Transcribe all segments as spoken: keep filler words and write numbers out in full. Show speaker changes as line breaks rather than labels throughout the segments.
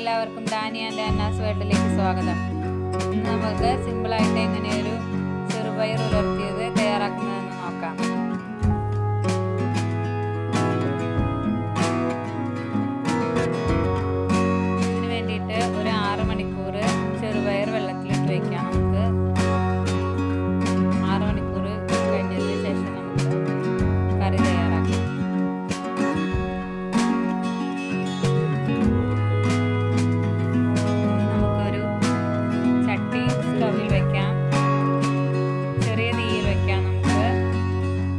എല്ലാവർക്കും Dani and അന്നാസ് വേൾഡിലേക്ക് സ്വാഗതം. ഇന്ന് നമുക്ക് സിമ്പിളായിട്ട് എങ്ങനെ ഒരു ചെറുപയർ ഉലർത്തിയത് തയ്യാറാക്കുന്നതെന്ന് നോക്കാം. ഇതിന് വേണ്ടിയിട്ട് ഒരു ആറ് മണിക്കൂർ ചെറുപയർ വെള്ളത്തിലിട്ട് വയ്ക്കാം. നമുക്ക് ആറ് മണിക്കൂർ കഴിഞ്ഞതിന് ശേഷം നമുക്ക് കറി തയ്യാറാക്കാം. സ്റ്റൗവിൽ വെക്കാം, ചെറിയ തീയിൽ വെക്കാം. നമുക്ക്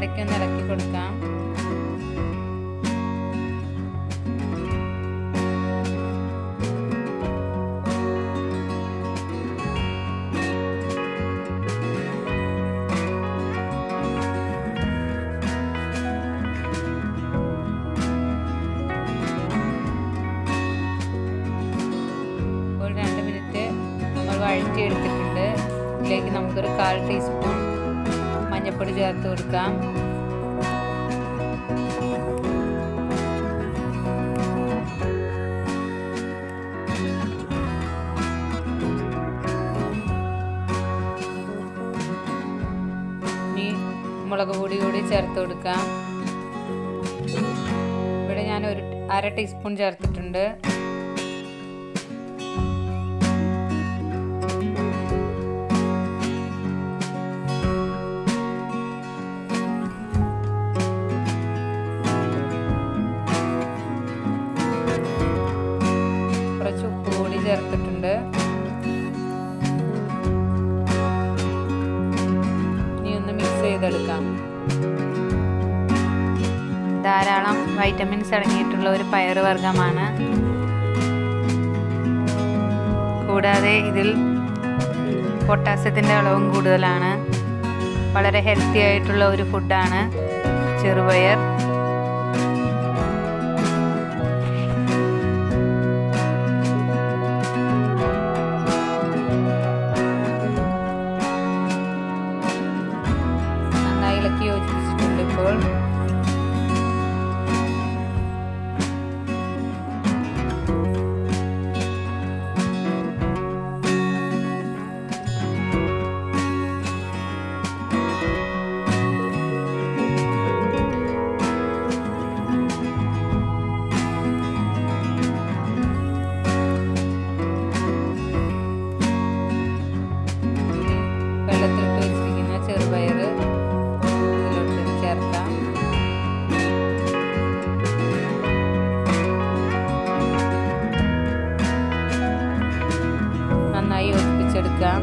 ഇടയ്ക്കൊന്ന് ഇളക്കി കൊടുക്കാം. വഴറ്റിയെടുത്തിട്ടുണ്ട്. ഇതിലേക്ക് നമുക്കൊരു കാൽ ടീസ്പൂൺ മഞ്ഞൾപ്പൊടി ചേർത്ത് കൊടുക്കാം. ഇനി മുളക് പൊടി കൂടി ചേർത്ത് കൊടുക്കാം. ഇവിടെ ഞാൻ ഒരു അര ടീസ്പൂൺ ചേർത്തിട്ടുണ്ട്. ചേർത്തിട്ടുണ്ട്. ഇനി ഒന്ന് മിക്സ് ചെയ്തെടുക്കാം. ധാരാളം വൈറ്റമിൻസ് അടങ്ങിയിട്ടുള്ള ഒരു പയറുവർഗ്ഗമാണ്. കൂടാതെ ഇതിൽ പൊട്ടാസ്യത്തിൻ്റെ അളവും കൂടുതലാണ്. വളരെ ഹെൽത്തി ആയിട്ടുള്ള ഒരു ഫുഡാണ് ചെറുപയർ. ഇളക്കി യോജിപ്പിച്ചിട്ടുണ്ട്. ഇപ്പോൾ വെള്ളത്തിലിട്ട് വെച്ചിരിക്കുന്ന ചെറുപയർ ചേർക്കാം. നന്നായി യോജിപ്പിച്ചെടുക്കാം.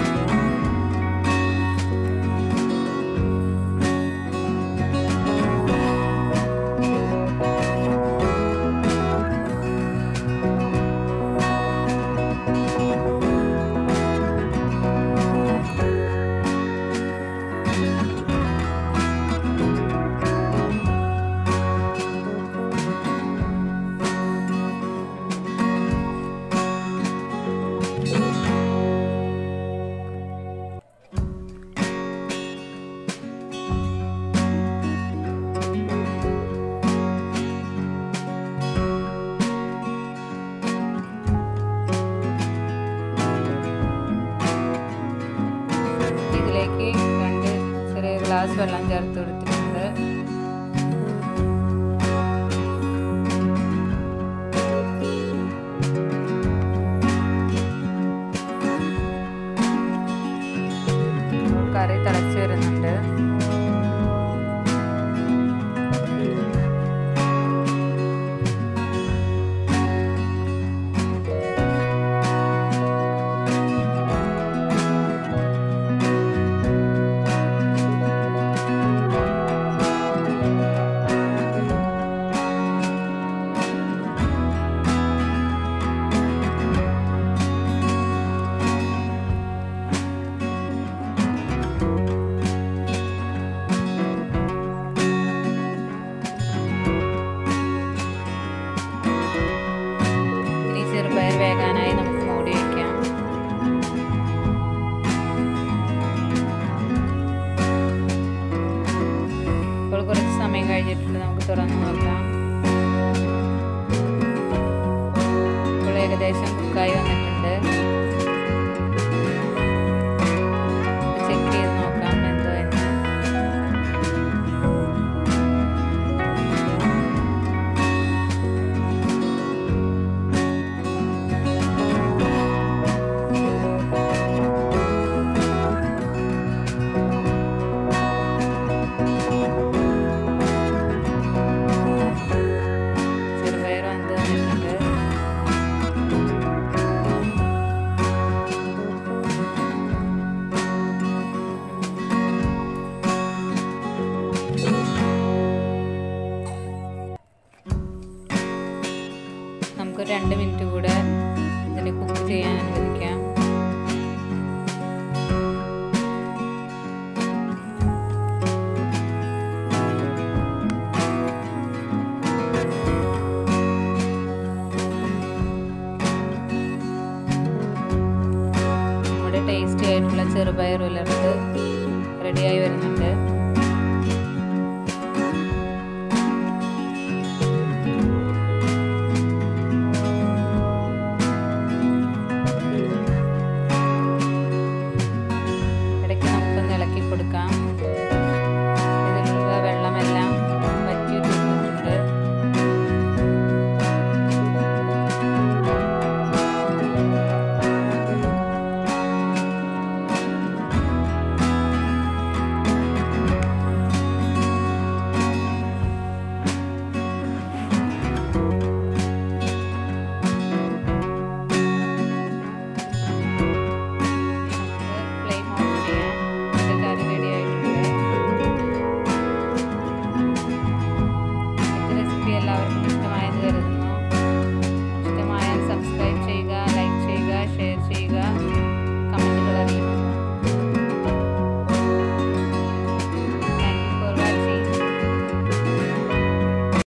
രണ്ട് ചെറിയ ഗ്ലാസ് വെള്ളം ചേർത്ത് കൊടുത്തിട്ടുണ്ട്. കറി തിളച്ച് വരുന്നുണ്ട്. ചെറുപയർ വേകാനായി നമുക്ക് മൂടി വയ്ക്കാം. ഇപ്പോൾ കുറച്ച് സമയം കഴിഞ്ഞിട്ടുണ്ട്. നമുക്ക് തുറന്ന് നോക്കാം. ഇപ്പോൾ ഏകദേശം കുക്കായി വന്നിട്ടുണ്ട്. ചെക്ക് ചെയ്ത് നോക്കാം എന്തോ എന്ന്. ചെറുപയർ വെന്ത് വന്നിട്ടുണ്ട്. രണ്ട് മിനിറ്റ് കൂടെ